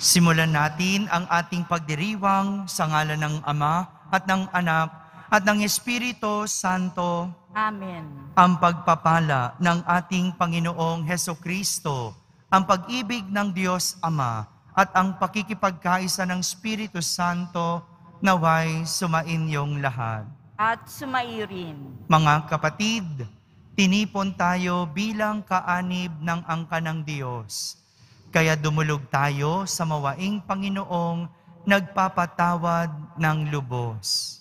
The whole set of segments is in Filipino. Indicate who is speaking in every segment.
Speaker 1: Simulan natin ang ating pagdiriwang sa ngalan ng Ama at ng Anak at ng Espiritu Santo.
Speaker 2: Amen.
Speaker 1: Ang pagpapala ng ating Panginoong Hesukristo, ang pag-ibig ng Diyos Ama at ang pakikipagkaisa ng Espiritu Santo naway sumainyong lahat.
Speaker 2: At sumairin.
Speaker 1: Mga kapatid, tinipon tayo bilang kaanib ng angka ng Diyos. Kaya dumulog tayo sa mawaing Panginoong nagpapatawad ng lubos.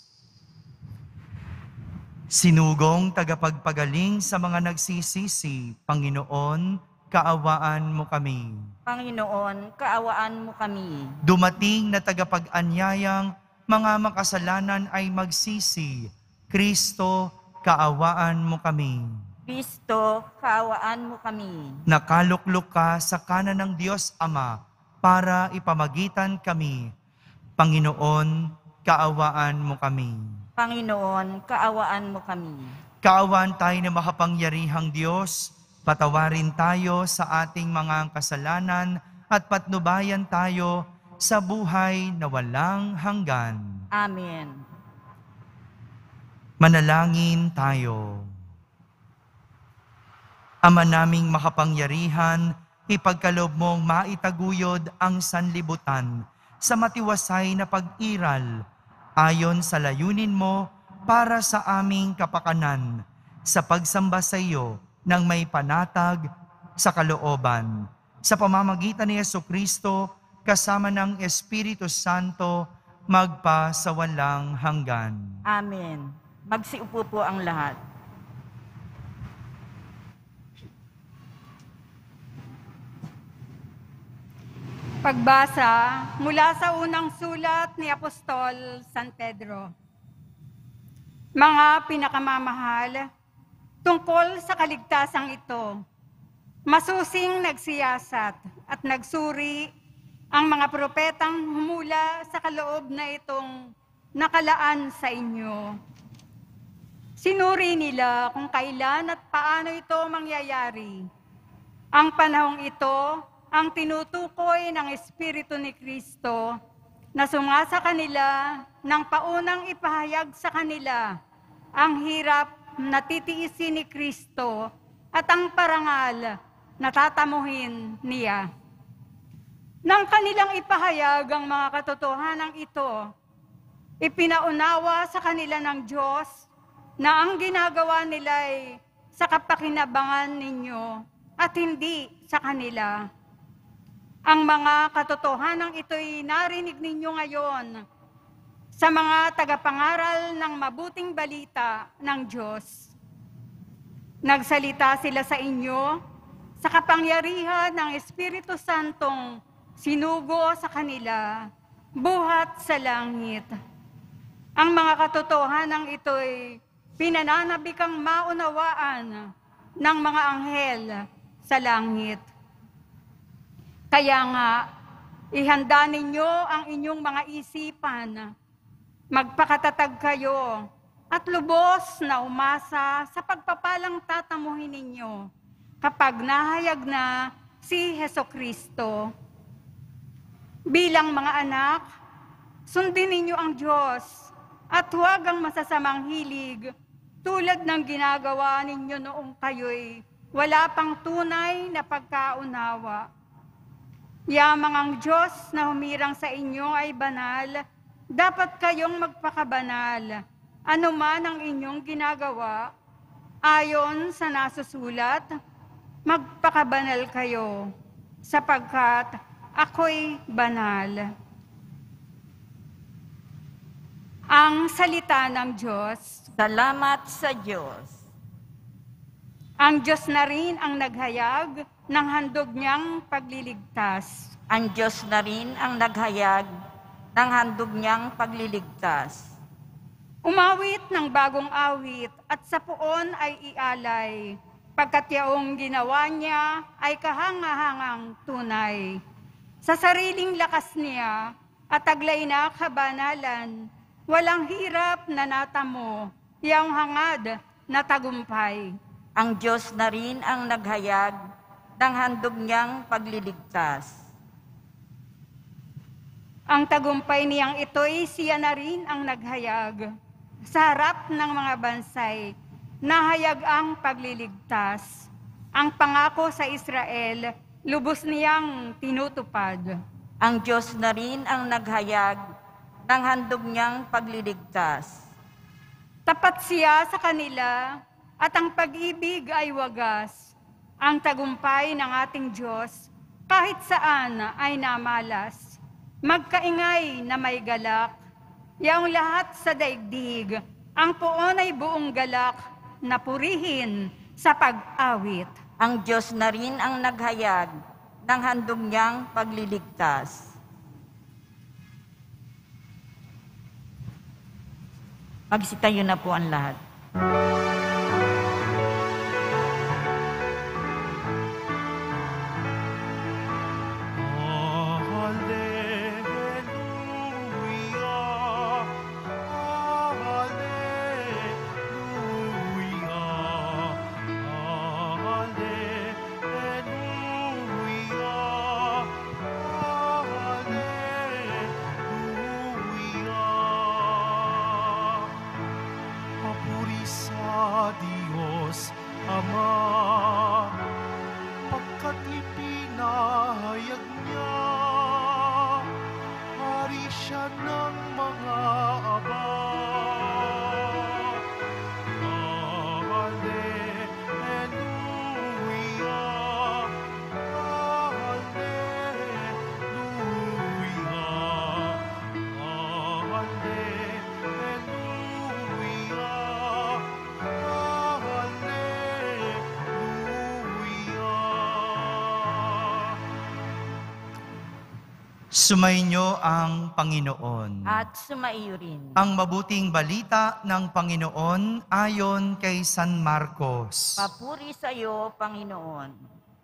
Speaker 1: Sinugong tagapagpagaling sa mga nagsisisi, Panginoon, kaawaan mo kami.
Speaker 2: Panginoon, kaawaan mo kami.
Speaker 1: Dumating na tagapag-anyayang mga makasalanan ay magsisi, Kristo, kaawaan mo kami.
Speaker 2: Kristo, kaawaan mo kami.
Speaker 1: Nakaluklok ka sa kanan ng Diyos Ama para ipamagitan kami. Panginoon, kaawaan mo kami.
Speaker 2: Panginoon, kaawaan mo kami.
Speaker 1: Kaawaan tayo ng makapangyarihang Diyos, patawarin tayo sa ating mga kasalanan at patnubayan tayo sa buhay na walang hanggan.
Speaker 2: Amen.
Speaker 1: Manalangin tayo. Ama naming makapangyarihan, ipagkaloob mong maitaguyod ang sanlibutan sa matiwasay na pag-iral ayon sa layunin mo para sa aming kapakanan sa pagsamba sa iyo ng may panatag sa kalooban. Sa pamamagitan ni Jesucristo kasama ng Espiritu Santo magpa sa walang hanggan.
Speaker 2: Amen. Magsiupo po ang lahat.
Speaker 3: Pagbasa mula sa unang sulat ni Apostol San Pedro. Mga pinakamamahal, tungkol sa kaligtasang ito, masusing nagsiyasat at nagsuri ang mga propetang humula sa kaloob na itong nakalaan sa inyo. Sinuri nila kung kailan at paano ito mangyayari. Ang panahong ito ang tinutukoy ng Espiritu ni Kristo na sumasa kanila nang paunang ipahayag sa kanila ang hirap na titiisin ni Kristo at ang parangal na tatamuhin niya. Nang kanilang ipahayag ang mga katotohanan ito, ipinaunawa sa kanila ng Diyos na ang ginagawa nila ay sa kapakinabangan ninyo at hindi sa kanila. Ang mga katotohanan ito'y narinig ninyo ngayon sa mga tagapangaral ng mabuting balita ng Diyos. Nagsalita sila sa inyo sa kapangyarihan ng Espiritu Santong sinugo sa kanila, buhat sa langit. Ang mga katotohanan ito'y pinananabikang maunawaan ng mga anghel sa langit. Kaya nga, ihanda ninyo ang inyong mga isipan, magpakatatag kayo, at lubos na umasa sa pagpapalang tatamuhin ninyo kapag nahayag na si Hesukristo. Bilang mga anak, sundin ninyo ang Diyos at huwag ang masasamang hilig tulad ng ginagawa ninyo noong kayo'y wala pang tunay na pagkaunawa. Yamang ang Diyos na humirang sa inyo ay banal, dapat kayong magpakabanal, anuman ang inyong ginagawa. Ayon sa nasusulat, magpakabanal kayo, sapagkat ako'y banal. Ang salita ng Diyos.
Speaker 2: Salamat sa Diyos.
Speaker 3: Ang Diyos na rin ang naghayag ng handog niyang pagliligtas.
Speaker 2: Ang Diyos na rin ang naghayag ng handog niyang pagliligtas.
Speaker 3: Umawit ng bagong awit at sa puon ay ialay, pagkat yaong ginawa niya ay kahangahangang tunay. Sa sariling lakas niya at taglay na kabanalan, walang hirap na natamo, yang hangad na tagumpay.
Speaker 2: Ang Diyos na rin ang naghayag ng handog niyang pagliligtas.
Speaker 3: Ang tagumpay niyang ito'y siya na rin ang naghayag. Sa harap ng mga bansay, nahayag ang pagliligtas. Ang pangako sa Israel, lubos niyang tinutupad.
Speaker 2: Ang Diyos na rin ang naghayag ng handog niyang pagliligtas.
Speaker 3: Tapat siya sa kanila at ang pag-ibig ay wagas. Ang tagumpay ng ating Diyos kahit saan ay namalas. Magkaingay na may galak, yaong lahat sa daigdig, ang puon ay buong galak na purihin sa pag-awit.
Speaker 2: Ang Diyos na rin ang naghayag ng handog niyang pagliligtas. Magsitayo na po ang lahat.
Speaker 4: Papuri sa Diyos Ama, pagkat ipinahayag niya, hari siya ng mga aba. Hallelujah,
Speaker 1: Sumainyo ang Panginoon.
Speaker 2: At sumaiyo rin.
Speaker 1: Ang mabuting balita ng Panginoon ayon kay San Marcos.
Speaker 2: Papuri sa iyo, Panginoon.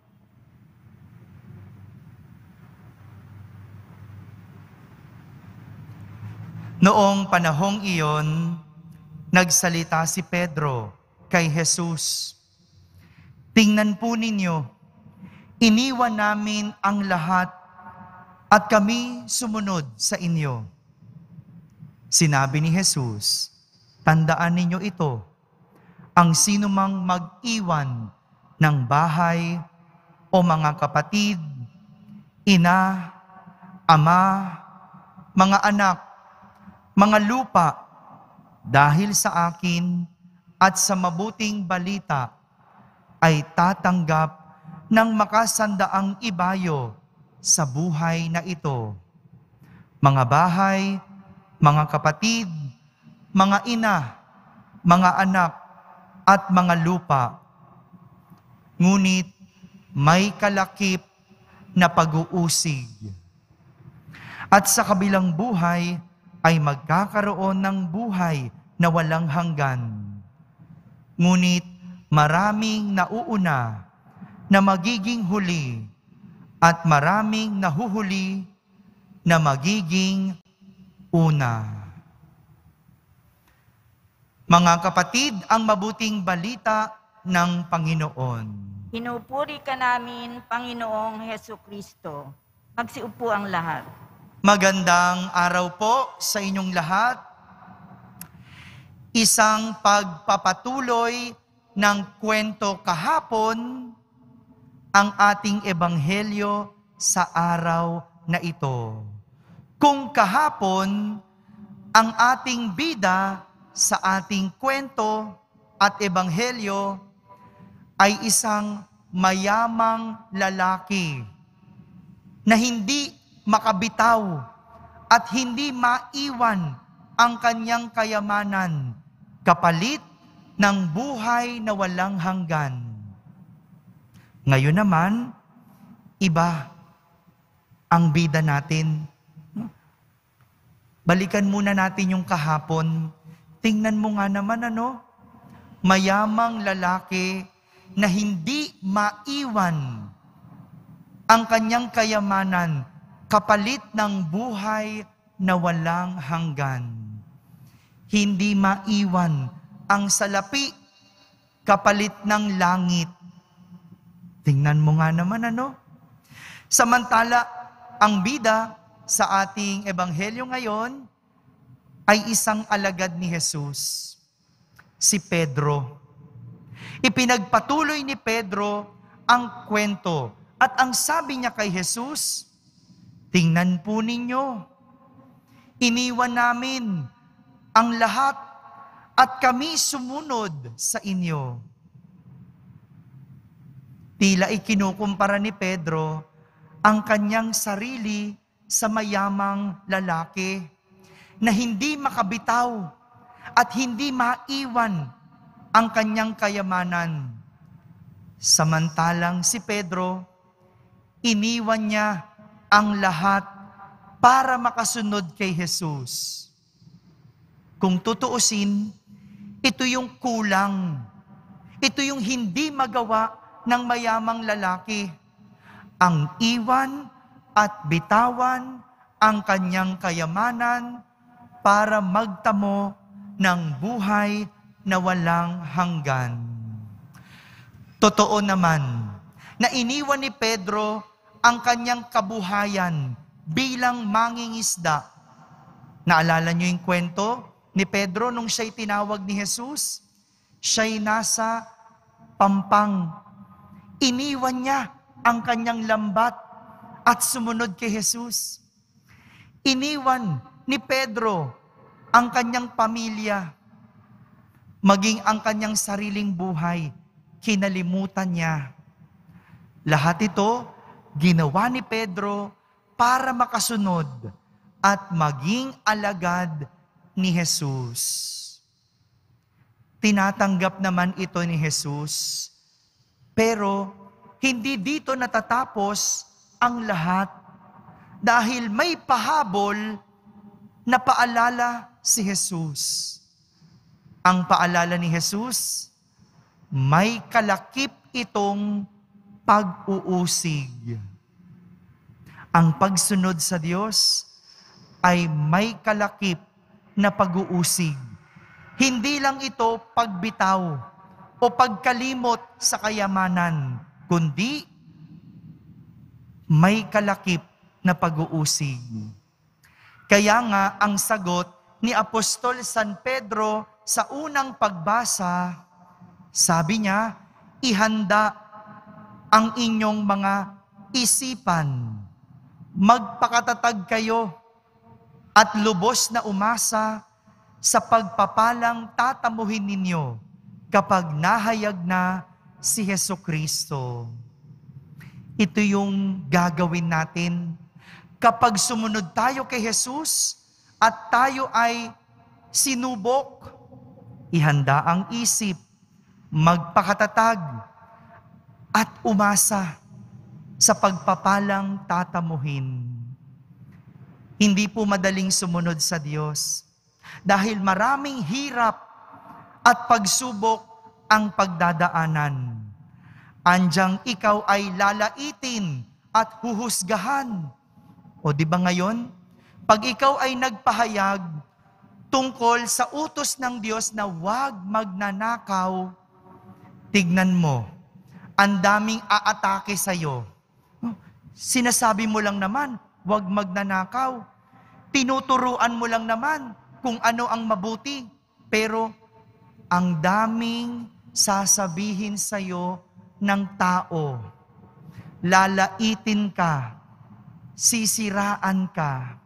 Speaker 1: Noong panahong iyon, nagsalita si Pedro kay Jesus. Tingnan po ninyo, iniwan namin ang lahat at kami sumunod sa inyo. Sinabi ni Jesus, tandaan ninyo ito, ang sinumang mag-iwan ng bahay o mga kapatid, ina, ama, mga anak, mga lupa, dahil sa akin at sa mabuting balita, ay tatanggap ng makasandaang ibayo sa buhay na ito. Mga bahay, mga kapatid, mga ina, mga anak, at mga lupa. Ngunit may kalakip na pag-uusig. At sa kabilang buhay ay magkakaroon ng buhay na walang hanggan. Ngunit maraming nauuna na magiging huli at maraming nahuhuli na magiging una. Mga kapatid, ang mabuting balita ng Panginoon.
Speaker 2: Pinupuri ka namin, Panginoong Hesukristo. Magsiupo ang lahat.
Speaker 1: Magandang araw po sa inyong lahat. Isang pagpapatuloy ng kwento kahapon ang ating ebanghelyo sa araw na ito. Kung kahapon ang ating bida sa ating kwento at ebanghelyo ay isang mayamang lalaki na hindi makabitaw at hindi maiwan ang kanyang kayamanan kapalit ng buhay na walang hanggan. Ngayon naman, iba ang bida natin. Balikan muna natin yung kahapon. Tingnan mo nga naman mayamang lalaki na hindi maiwan ang kanyang kayamanan kapalit ng buhay na walang hanggan. Hindi maiwan ang salapi kapalit ng langit. Tingnan mo nga naman Samantala, ang bida sa ating ebanghelyo ngayon ay isang alagad ni Jesus, si Pedro. Ipinagpatuloy ni Pedro ang kwento at ang sabi niya kay Jesus, tingnan po ninyo, iniwan namin ang lahat at kami sumunod sa inyo. Tila ikinukumpara ni Pedro ang kanyang sarili sa mayamang lalaki na hindi makabitaw at hindi maiwan ang kanyang kayamanan. Samantalang si Pedro, iniwan niya ang lahat para makasunod kay Jesus. Kung tutuusin, ito yung kulang. Ito yung hindi magawa ng mayamang lalaki. Ang iwan at bitawan ang kanyang kayamanan para magtamo ng buhay na walang hanggan. Totoo naman na iniwan ni Pedro ang kanyang kabuhayan bilang mangingisda. Naalala niyo yung kwento ni Pedro nung siya'y tinawag ni Jesus? Siya'y nasa pampang. Iniwan niya ang kanyang lambat at sumunod kay Jesus. Iniwan ni Pedro ang kanyang pamilya, maging ang kanyang sariling buhay, kinalimutan niya. Lahat ito, ginawa ni Pedro para makasunod at maging alagad ni Jesus. Tinatanggap naman ito ni Jesus, pero hindi dito natatapos ang lahat dahil may pahabol na paalala si Jesus. Ang paalala ni Jesus, may kalakip itong pag-uusig. Ang pagsunod sa Diyos ay may kalakip na pag-uusig. Hindi lang ito pagbitaw o pagkalimot sa kayamanan, kundi may kalakip na pag-uusig. Kaya nga ang sagot ni Apostol San Pedro sa unang pagbasa, sabi niya, ihanda ang inyong mga isipan. Magpakatatag kayo at lubos na umasa sa pagpapalang tatamuhin ninyo kapag nahayag na si Hesukristo. Ito yung gagawin natin kapag sumunod tayo kay Jesus at tayo ay sinubok. Ihanda ang isip, magpakatatag, at umasa sa pagpapalang tatamuhin. Hindi po madaling sumunod sa Diyos dahil maraming hirap at pagsubok ang pagdadaanan. Andyang ikaw ay lalaitin at huhusgahan. O di ba ngayon, pag ikaw ay nagpahayag tungkol sa utos ng Diyos na huwag magnanakaw, tignan mo, ang daming aatake sa'yo. Sinasabi mo lang naman, huwag magnanakaw. Tinuturuan mo lang naman kung ano ang mabuti. Pero ang daming sasabihin sa'yo ng tao. Lalaitin ka, sisiraan ka.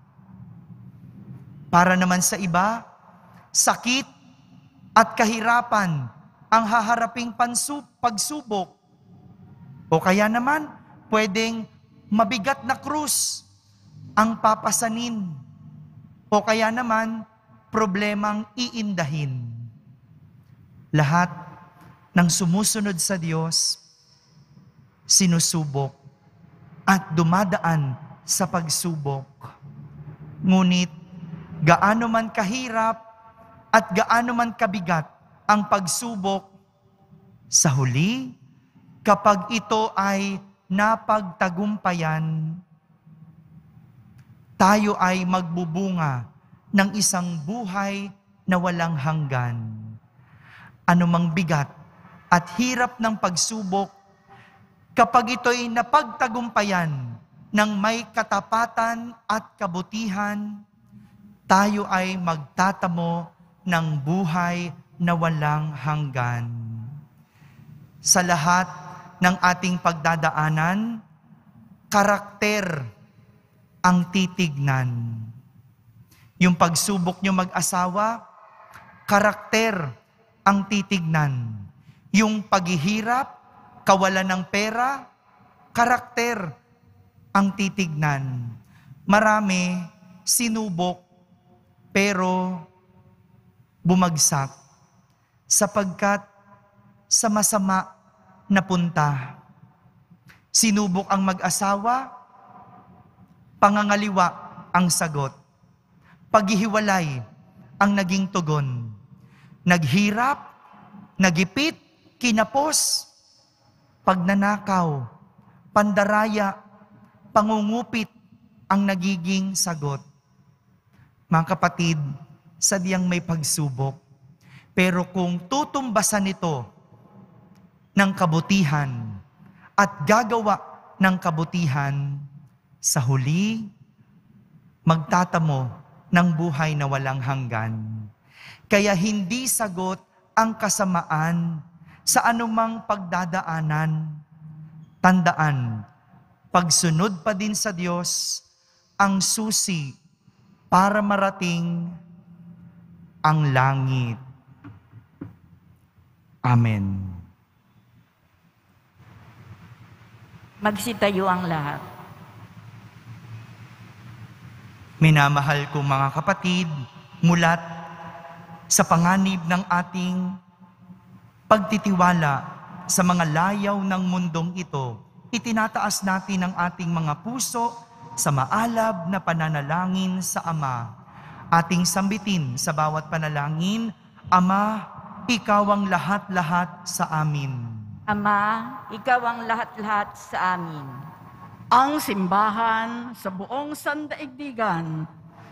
Speaker 1: Para naman sa iba, sakit at kahirapan ang haharaping pagsubok. O kaya naman, pwedeng mabigat na krus ang papasanin. O kaya naman, problemang iindahin. Lahat ng sumusunod sa Diyos, sinusubok at dumadaan sa pagsubok. Ngunit, gaano man kahirap at gaano man kabigat ang pagsubok, sa huli, kapag ito ay napagtagumpayan, tayo ay magbubunga ng isang buhay na walang hanggan. Anumang bigat at hirap ng pagsubok, kapag ito'y napagtagumpayan, ng may katapatan at kabutihan, tayo ay magtatamo ng buhay na walang hanggan. Sa lahat ng ating pagdadaanan, karakter ang titignan. Yung pagsubok nyo mag-asawa, karakter ang titignan. Yung paghihirap, kawalan ng pera, karakter ang titignan. Marami sinubok pero bumagsak sapagkat sa masama na punta. Sinubok ang mag-asawa, pangangaliwa ang sagot. Paghihiwalay ang naging tugon. Naghirap, nagipit, kinapos, pagnanakaw, pandaraya, pangungupit ang nagiging sagot. Mga kapatid, sadyang may pagsubok. Pero kung tutumbasan ito ng kabutihan at gagawa ng kabutihan, sa huli, magtatamo ng buhay na walang hanggan. Kaya hindi sagot ang kasamaan sa anumang pagdadaanan. Tandaan, pagsunod pa din sa Diyos ang susi para marating ang langit. Amen.
Speaker 2: Magsitayo ang lahat.
Speaker 1: Minamahal kong mga kapatid, mulat sa panganib ng ating pagtitiwala sa mga layaw ng mundong ito, itinataas natin ang ating mga puso sa maalab na pananalangin sa Ama. Ating sambitin sa bawat panalangin, Ama, Ikaw ang lahat-lahat sa amin.
Speaker 2: Ama, Ikaw ang lahat-lahat sa amin.
Speaker 5: Ang simbahan sa buong sandaigdigan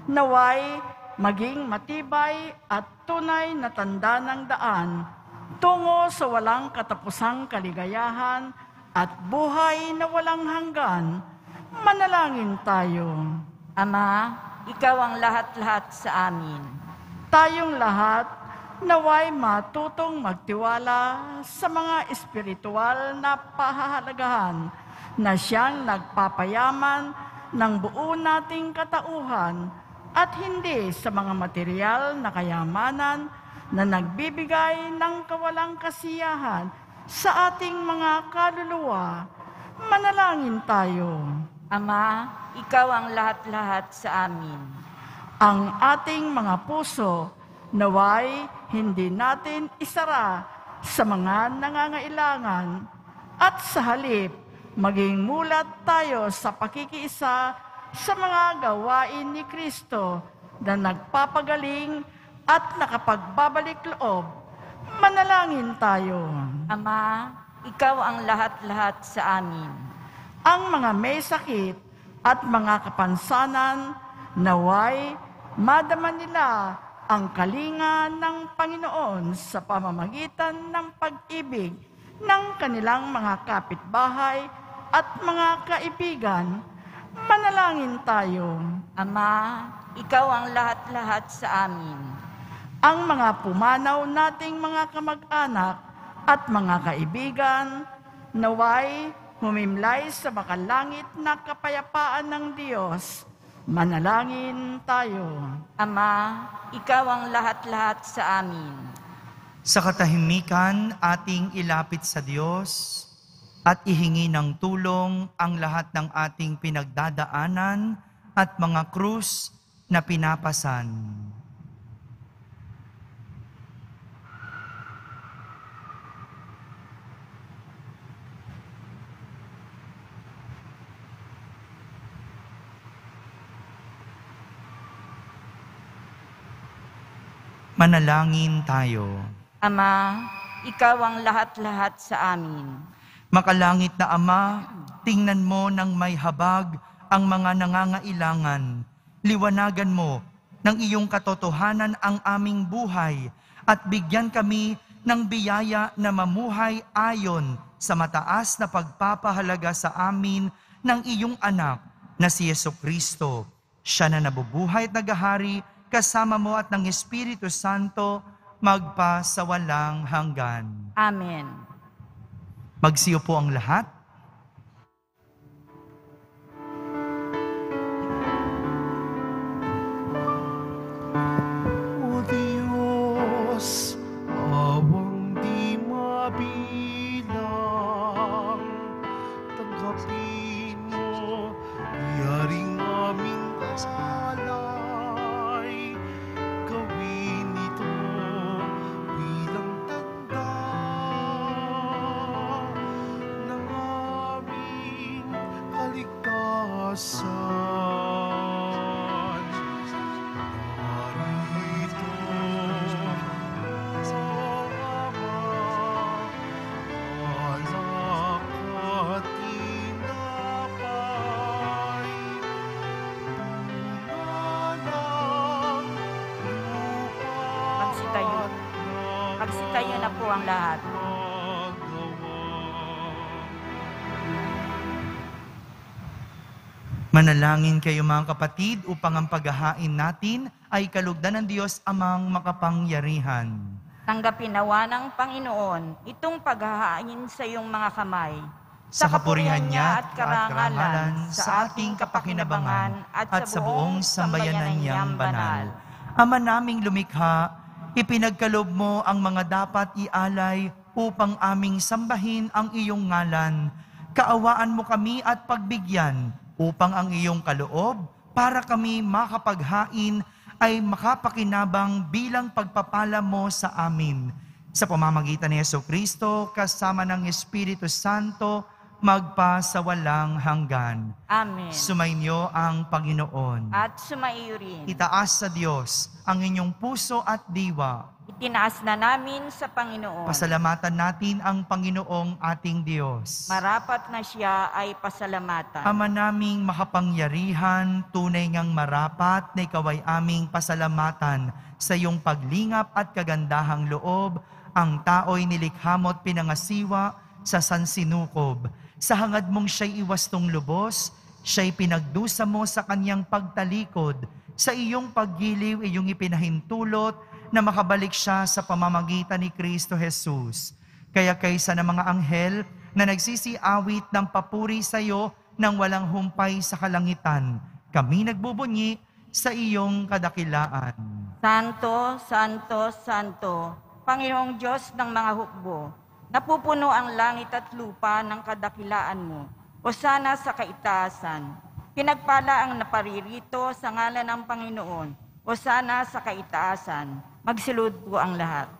Speaker 5: naway maging matibay at tunay na tanda ng daan tungo sa walang katapusang kaligayahan at buhay na walang hanggan. Manalangin tayo.
Speaker 2: Ama, Ikaw ang lahat-lahat sa amin.
Speaker 5: Tayong lahat naway matutong magtiwala sa mga espiritual na pahahalagahan na siyang nagpapayaman ng buo nating katauhan at hindi sa mga material na kayamanan na nagbibigay ng kawalang kasiyahan sa ating mga kaluluwa. Manalangin tayo.
Speaker 2: Ama, Ikaw ang lahat-lahat sa amin.
Speaker 5: Ang ating mga puso naway hindi natin isara sa mga nangangailangan at sa halip maging mulat tayo sa pakikiisa sa mga gawain ni Kristo na nagpapagaling at nakapagbabalik loob. Manalangin tayo.
Speaker 2: Ama, Ikaw ang lahat-lahat sa amin.
Speaker 5: Ang mga may sakit at mga kapansanan naway madama nila ang kalinga ng Panginoon sa pamamagitan ng pag-ibig ng kanilang mga kapitbahay at mga kaibigan. Manalangin tayo.
Speaker 2: Ama, Ikaw ang lahat-lahat sa amin.
Speaker 5: Ang mga pumanaw nating mga kamag-anak at mga kaibigan, naway humimlay sa makalangit na kapayapaan ng Diyos. Manalangin tayo.
Speaker 2: Ama, Ikaw ang lahat-lahat sa amin.
Speaker 1: Sa katahimikan, ating ilapit sa Diyos at ihingi ng tulong ang lahat ng ating pinagdadaanan at mga krus na pinapasan. Manalangin tayo.
Speaker 2: Ama, Ikaw ang lahat-lahat sa amin.
Speaker 1: Makalangit na Ama, tingnan mo ng may habag ang mga nangangailangan. Liwanagan mo ng iyong katotohanan ang aming buhay at bigyan kami ng biyaya na mamuhay ayon sa mataas na pagpapahalaga sa amin ng iyong anak na si Jesucristo. Siya na nabubuhay at naghahari kasama mo at ng Espiritu Santo magpa sa walang hanggan.
Speaker 2: Amen.
Speaker 1: Magsiyo po ang lahat.
Speaker 4: O Diyos, awang di mabilang, tanggapin mo, yaring aming alay, gawin ito bilang tanda ng aming kaligtasan.
Speaker 2: Magsitayo na po ang lahat.
Speaker 1: Manalangin kayo mga kapatid upang ang paghahain natin ay kalugdan ng Diyos amang makapangyarihan.
Speaker 2: Tanggapin nawa ng Panginoon itong paghahain sa iyong mga kamay.
Speaker 1: Sa kapurihan niya at karangalan, sa ating kapakinabangan at sa buong sambayanan niyang banal. Ama naming lumikha, ipinagkalob mo ang mga dapat ialay upang aming sambahin ang iyong ngalan. Kaawaan mo kami at pagbigyan upang ang iyong kaloob para kami makapaghain ay makapakinabang bilang pagpapala mo sa amin. Sa pamamagitan ni Jesucristo kasama ng Espiritu Santo magpa sa walang hanggan.
Speaker 2: Amen.
Speaker 1: Sumainyo ang Panginoon.
Speaker 2: At sumaiyo rin.
Speaker 1: Itaas sa Diyos ang inyong puso at diwa.
Speaker 2: Itinaas na namin sa Panginoon.
Speaker 1: Pasalamatan natin ang Panginoong ating Diyos.
Speaker 2: Marapat na siya ay pasalamatan.
Speaker 1: Ama naming makapangyarihan, tunay ngang marapat na ikaw ay aming pasalamatan sa iyong paglingap at kagandahang loob. Ang tao'y nilikha mo at pinangasiwa sa sansinukob. Sa hangad mong siya'y iwastong lubos, siya'y pinagdusa mo sa kanyang pagtalikod. Sa iyong paggiliw, iyong ipinahintulot na makabalik siya sa pamamagitan ni Kristo Jesus. Kaya kaysa ng mga anghel na nagsisiawit ng papuri sa iyo nang walang humpay sa kalangitan, kami nagbubunyi sa iyong kadakilaan.
Speaker 2: Santo, Santo, Santo, Panginoong Diyos ng mga hukbo, napupuno ang langit at lupa ng kadakilaan mo. Hosana sa kaitaasan. Pinagpala ang naparirito sa ngalan ng Panginoon. Hosana sa kaitaasan. Magsilud po ang lahat.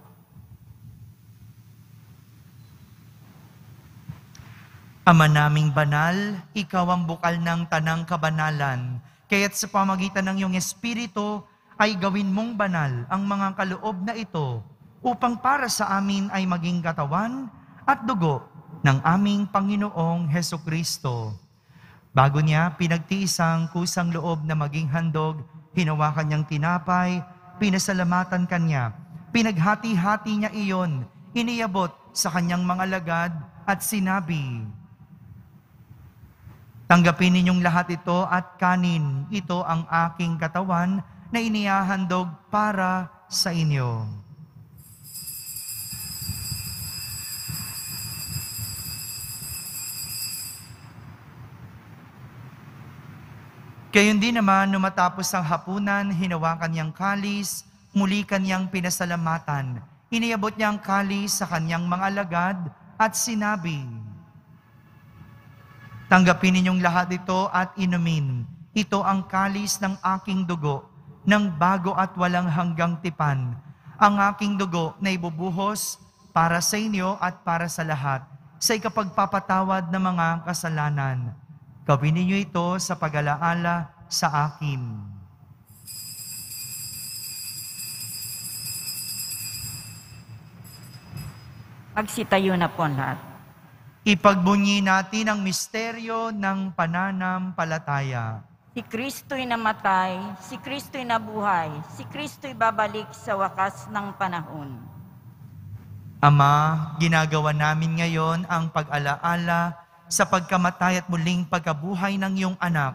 Speaker 1: Ama naming banal, ikaw ang bukal ng tanang kabanalan. Kaya't sa pamagitan ng iyong Espiritu ay gawin mong banal ang mga kaloob na ito upang para sa amin ay maging katawan at dugo ng aming Panginoong Hesukristo. Bago niya pinagtiis ang kusang loob na maging handog, hinawakan niyang tinapay, pinasalamatan kanya, pinaghati-hati niya iyon, iniabot sa kanyang mga alagad at sinabi, "Tanggapin ninyong lahat ito at kanin, ito ang aking katawan na inihahandog para sa inyo." Gayon din naman, nung matapos ang hapunan, hinawakan niyang kalis, muli kanyang pinasalamatan. Iniabot niya ang kalis sa kanyang mga alagad at sinabi, "Tanggapin ninyong lahat ito at inumin. Ito ang kalis ng aking dugo, ng bago at walang hanggang tipan. Ang aking dugo na ibubuhos para sa inyo at para sa lahat, sa ikapagpapatawad ng mga kasalanan. Gawin ninyo ito sa pag-alaala sa akin."
Speaker 2: Magsitayo na po ang lahat.
Speaker 1: Ipagbunyi natin ang misteryo ng pananampalataya.
Speaker 2: Si Kristo'y namatay, si Kristo'y nabuhay, si Kristo'y babalik sa wakas ng panahon.
Speaker 1: Ama, ginagawa namin ngayon ang pag-alaala sa pagkamatay at muling pagkabuhay ng iyong anak.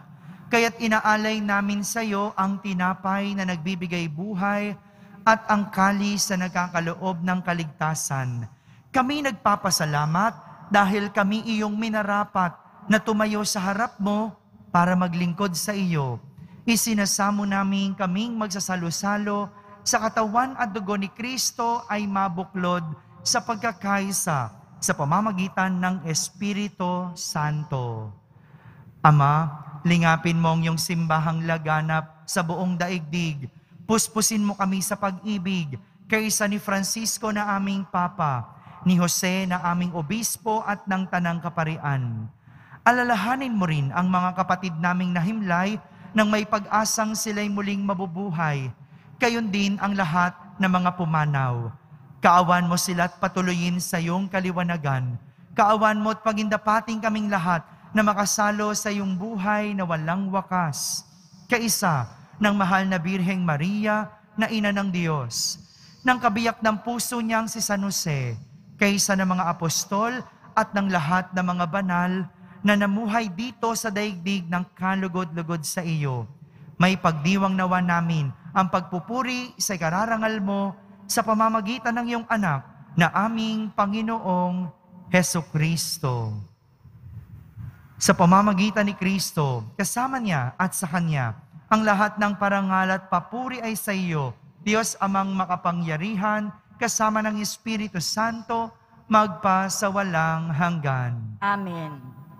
Speaker 1: kaya't inaalay namin sa iyo ang tinapay na nagbibigay buhay at ang kalis na nagkakaloob ng kaligtasan. Kami nagpapasalamat dahil kami iyong minarapat na tumayo sa harap mo para maglingkod sa iyo. Isinasamo namin kaming magsasalo-salo sa katawan at dugo ni Kristo ay mabuklod sa pagkakaisa sa pamamagitan ng Espiritu Santo. Ama, lingapin mo ang iyong simbahang laganap sa buong daigdig. Puspusin mo kami sa pag-ibig kaysa ni Francisco na aming Papa, ni Jose na aming Obispo at ng Tanang Kaparian. Alalahanin mo rin ang mga kapatid naming nahimlay nang may pag-asang sila'y muling mabubuhay. Gayon din ang lahat ng mga pumanaw. Kaawan mo sila at patuloyin sa iyong kaliwanagan. Kaawan mo at pagindapating kaming lahat na makasalo sa iyong buhay na walang wakas. Kaisa ng mahal na Birheng Maria na Ina ng Diyos, ng kabiyak ng puso niyang si San Jose, kaysa ng mga apostol at ng lahat ng mga banal na namuhay dito sa daigdig ng kalugod-lugod sa iyo. May pagdiwang nawa namin ang pagpupuri sa ikararangal mo sa pamamagitan ng iyong anak na aming Panginoong Hesukristo. Sa pamamagitan ni Kristo, kasama niya at sa Kanya, ang lahat ng parangal at papuri ay sa iyo, Diyos Amang makapangyarihan, kasama ng Espiritu Santo, magpa sa walang hanggan.
Speaker 2: Amen.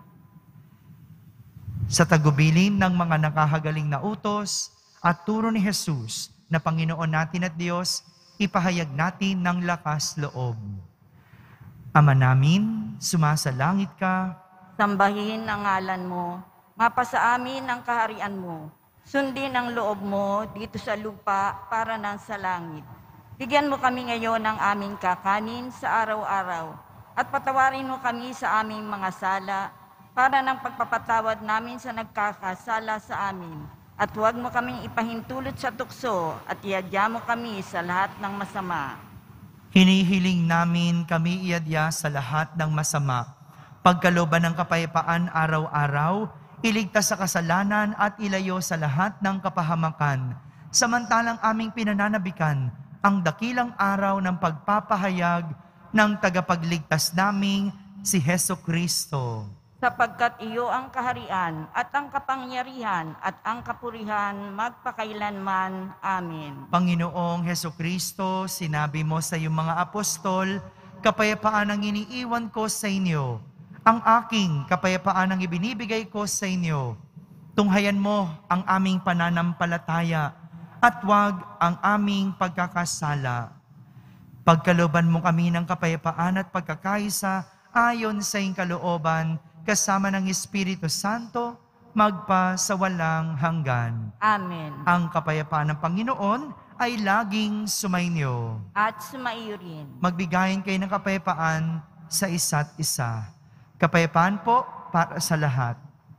Speaker 1: Sa tagubilin ng mga nakahagaling na utos at turo ni Jesus na Panginoon natin at Diyos, ipahayag natin ng lakas loob. Ama namin, sumasalangit ka.
Speaker 2: Sambahin ang ngalan mo, mapasa amin ang kaharian mo. Sundin ang loob mo dito sa lupa para nang sa langit. Bigyan mo kami ngayon ng aming kakanin sa araw-araw at patawarin mo kami sa aming mga sala para ng pagpapatawad namin sa nagkakasala sa amin. At huwag mo kaming ipahintulot sa tukso at iadya mo kami sa lahat ng masama.
Speaker 1: Hinihiling namin kami iadya sa lahat ng masama. Pagkalooban ng kapayapaan araw-araw, iligtas sa kasalanan at ilayo sa lahat ng kapahamakan. Samantalang aming pinananabikan ang dakilang araw ng pagpapahayag ng tagapagligtas naming si Hesukristo.
Speaker 2: Sapagkat iyo ang kaharian at ang kapangyarihan at ang kapurihan magpakailanman. Amen.
Speaker 1: Panginoong Hesukristo, sinabi mo sa iyong mga apostol, kapayapaan ang iniiwan ko sa inyo. Ang aking kapayapaan ang ibinibigay ko sa inyo. Tunghayan mo ang aming pananampalataya at huwag ang aming pagkakasala. Pagkalooban mo kami ng kapayapaan at pagkakaisa ayon sa iyong kalooban, kasama ng Espiritu Santo, magpa sa walang hanggan.
Speaker 2: Amen.
Speaker 1: Ang kapayapaan ng Panginoon ay laging sumainyo.
Speaker 2: At sumaiyo rin.
Speaker 1: Magbigayin kayo ng kapayapaan sa isa't isa. Kapayapaan po para sa lahat.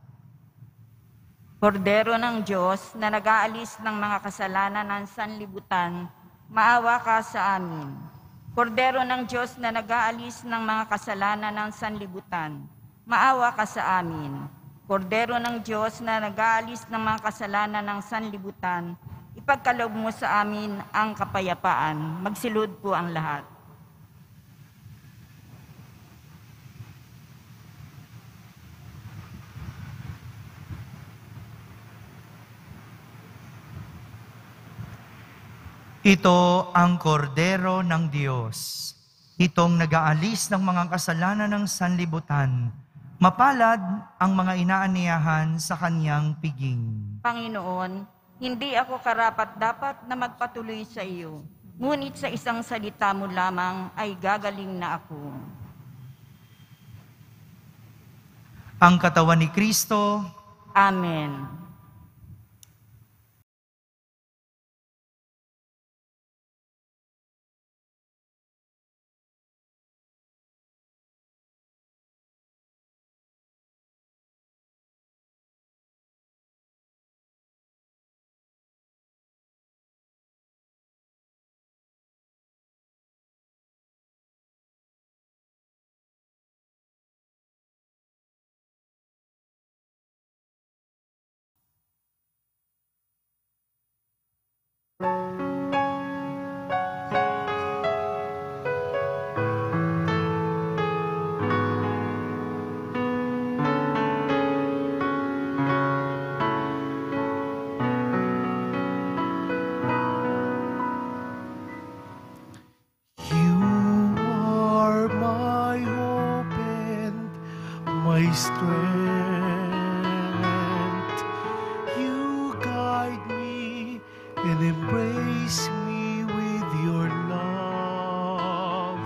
Speaker 2: Kordero ng Diyos na nag-aalis ng mga kasalanan ng sanlibutan, maawa ka sa amin. Kordero ng Diyos na nag-aalis ng mga kasalanan ng sanlibutan, maawa ka sa amin. Kordero ng Diyos na nag-aalis ng mga kasalanan ng sanlibutan, ipagkaloob mo sa amin ang kapayapaan. Magsilud po ang lahat.
Speaker 1: Ito ang kordero ng Diyos. Itong nag-aalis ng mga kasalanan ng sanlibutan. Mapalad ang mga inaaniyahan sa kanyang piging.
Speaker 2: Panginoon, hindi ako karapat-dapat na magpatuloy sa iyo. Ngunit sa isang salita mo lamang ay gagaling na ako.
Speaker 1: Ang katawan ni Kristo.
Speaker 2: Amen.
Speaker 4: strength. You guide me and embrace me with your love.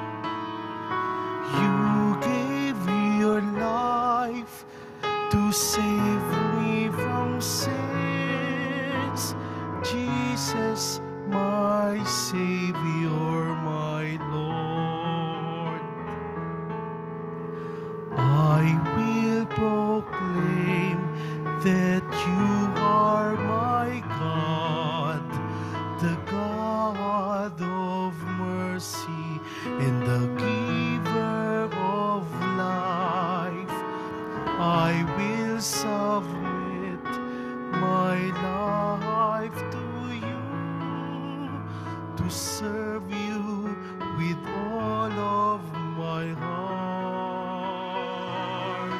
Speaker 4: You gave your life to save me from sins. Jesus, my Savior, my Lord. I will proclaim that you are my God, the God of mercy and the giver of life. I will submit my life to you, to serve you with all of my heart.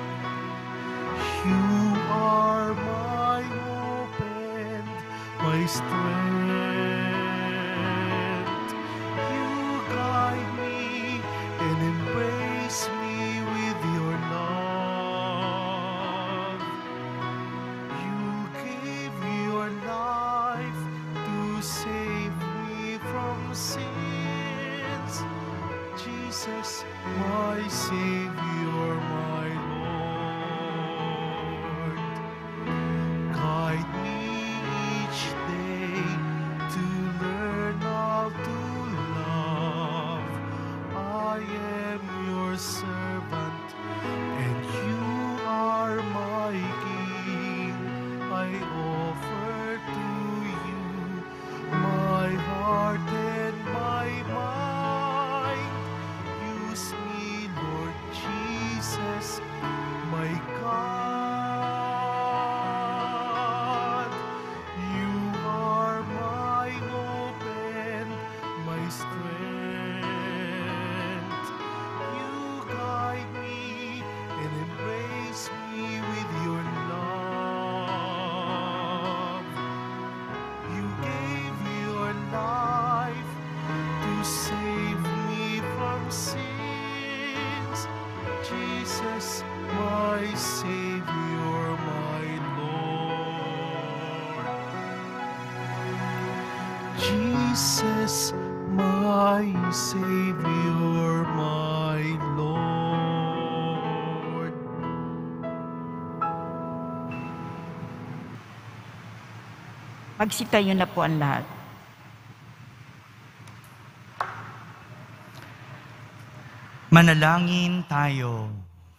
Speaker 4: You are my hope and my strength. You guide me and embrace me with your love. You gave your life to save me from sins. Jesus, my Savior, my Lord. Guide me each day to learn how to love. I am your servant and you are my King. I offer to you my heart and my mind. Use me, Lord Jesus, my God. You are my hope and my strength. You guide me and embrace me with your love. You gave your life to save me from sins. Jesus, my Savior, my Lord. Jesus, my Savior, my Lord.
Speaker 2: Magsitayo na po ang lahat.
Speaker 1: Manalangin tayo.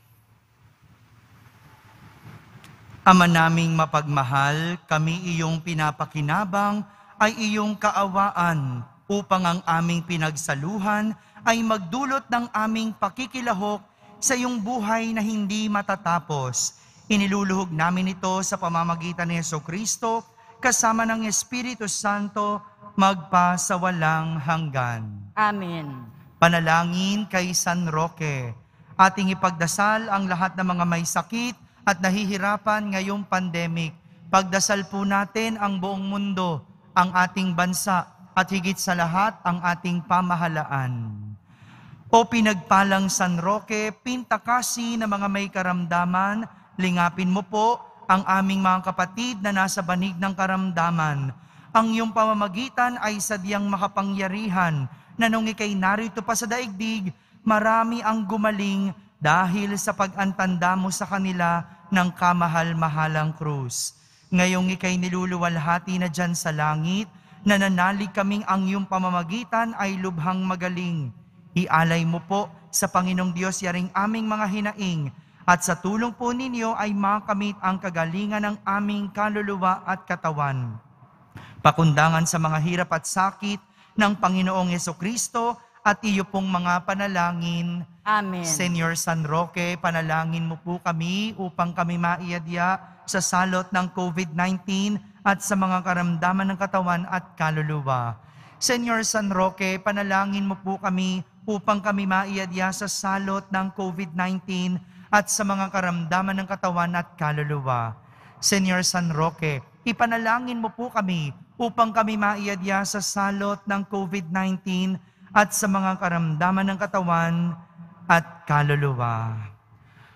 Speaker 1: Ama naming mapagmahal, kami iyong pinapakinabang ay iyong kaawaan upang ang aming pinagsaluhan ay magdulot ng aming pakikilahok sa iyong buhay na hindi matatapos. Iniluluhog namin ito sa pamamagitan ni Jesucristo kasama ng Espiritu Santo magpasawalang hanggan.
Speaker 2: Amen.
Speaker 1: Panalangin kay San Roque. Ating ipagdasal ang lahat ng mga may sakit at nahihirapan ngayong pandemic. Pagdasal po natin ang buong mundo, ang ating bansa, at higit sa lahat ang ating pamahalaan. O pinagpalang San Roque, pintakasi ng mga may karamdaman, lingapin mo po ang aming mga kapatid na nasa banig ng karamdaman. Ang iyong pamamagitan ay sadyang makapangyarihan, na nung ikay narito pa sa daigdig, marami ang gumaling dahil sa pag-antanda mo sa kanila ng kamahal-mahalang krus. Ngayong ikay niluluwalhati na dyan sa langit, nananalig kaming ang iyong pamamagitan ay lubhang magaling. Ialay mo po sa Panginoong Diyos yaring aming mga hinaing, at sa tulong po ninyo ay makamit ang kagalingan ng aming kaluluwa at katawan. Pakundangan sa mga hirap at sakit ng Panginoong Jesucristo at iyo pong mga panalangin.
Speaker 2: Amen.
Speaker 1: Senyor San Roque, panalangin mo po kami upang kami maiadya sa salot ng COVID-19 at sa mga karamdaman ng katawan at kaluluwa. Senyor San Roque, panalangin mo po kami upang kami maiadya sa salot ng COVID-19 at sa mga karamdaman ng katawan at kaluluwa. Senyor San Roque, ipanalangin mo po kami upang kami maiadya sa salot ng COVID-19 at sa mga karamdaman ng katawan at kaluluwa.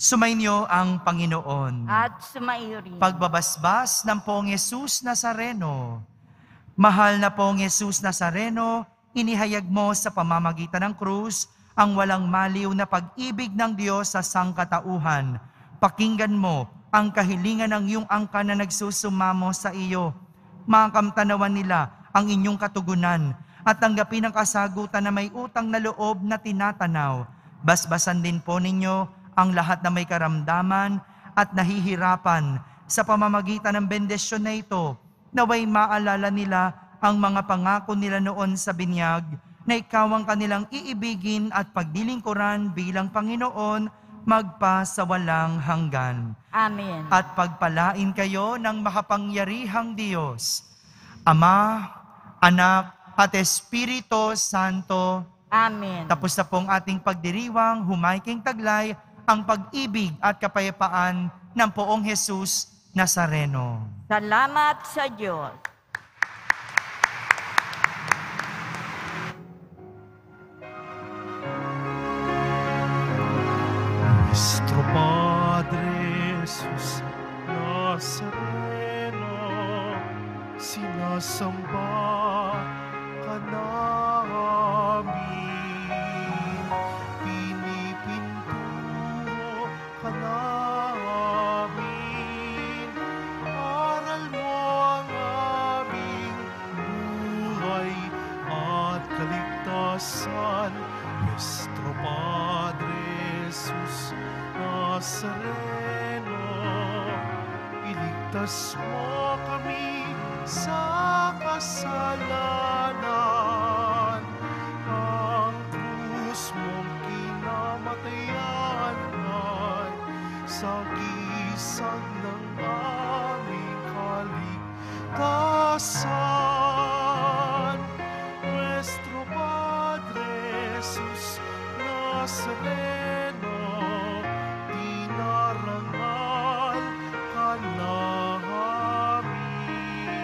Speaker 1: Sumainyo ang Panginoon.
Speaker 2: At sumaiyo rin.
Speaker 1: Pagbabasbas ng Poong Yesus Nazareno. Mahal na Poong Yesus Nazareno, inihayag mo sa pamamagitan ng krus ang walang maliw na pag-ibig ng Diyos sa sangkatauhan. Pakinggan mo ang kahilingan ng iyong angkan na nagsusumamo sa iyo. Makamtanawan nila ang inyong katugunan at tanggapin ang kasagutan na may utang na loob na tinatanaw. Basbasan din po ninyo ang lahat na may karamdaman at nahihirapan sa pamamagitan ng bendisyon na ito, naway maalala nila ang mga pangako nila noon sa binyag na ikaw ang kanilang iibigin at pagdilingkuran bilang Panginoon magpa sa walang hanggan.
Speaker 2: Amen.
Speaker 1: At pagpalain kayo ng makapangyarihang Diyos, Ama, Anak, at Espiritu Santo.
Speaker 2: Amen.
Speaker 1: Tapos na pong ating pagdiriwang, humayking taglay ang pag-ibig at kapayapaan ng Poong Jesus Nazareno.
Speaker 2: Salamat sa Diyos.
Speaker 4: Nuestro Padre Jesus Nazareno, sinasamba ka namin, pinipintuho ka namin, aral mo ang aming buhay at kaligtasan. Nuestro Padre Jesus Nazareno, iligtas mo kami sa kasalanan. Ang krus mong kinamatayan ay sagisag ng aming kaligtasan. Nuestro Padre Jesus Nazareno, dinarangal ka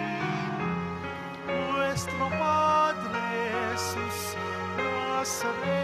Speaker 4: namin. Nuestro Padre Jesus Nazareno,